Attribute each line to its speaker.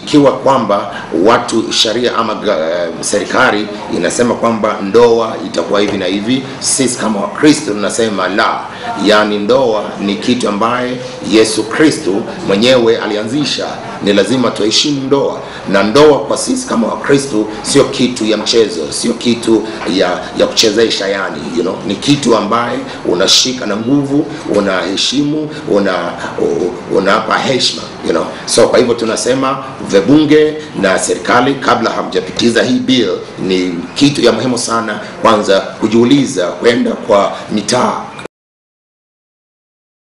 Speaker 1: ikiwa kwamba watu sharia ama serikali inasema kwamba ndoa itakuwa hivi na hivi, sisi kama Wakristo tunasema la, yani ndoa ni kitu ambaye Yesu Kristo mwenyewe alianzisha, ni lazima tuheshimu ndoa. Na ndoa kwa sisi kama Wakristo sio kitu ya mchezo, sio kitu ya kuchezesha, yani ni kitu ambaye unashika na nguvu, unaheshimu, unapa heshima, So kwa hivyo tunasema vebunge na serikali kabla hamjapitiza hii bill, ni kitu ya muhimu sana kwanza kujiuliza, kwenda kwa mitaa